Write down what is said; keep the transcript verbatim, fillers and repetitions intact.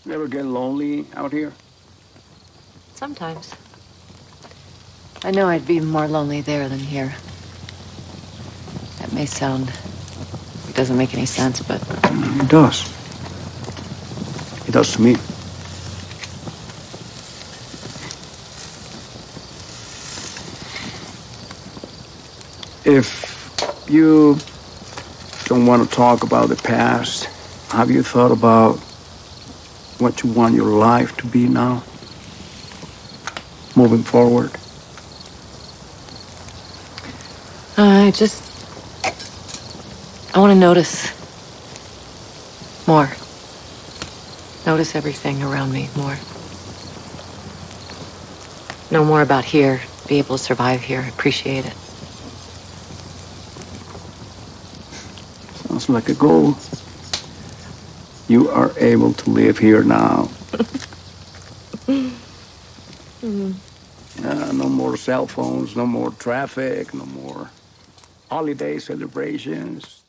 You ever get lonely out here? Sometimes. I know I'd be more lonely there than here. That may sound... It doesn't make any sense, but... It does. It does to me. If you don't want to talk about the past, have you thought about what you want your life to be now? Moving forward? Uh, I just... I want to notice more. Notice everything around me more. Know more about here, be able to survive here, appreciate it. Sounds like a goal. You are able to live here now. mm. uh, no more cell phones, no more traffic, no more holiday celebrations.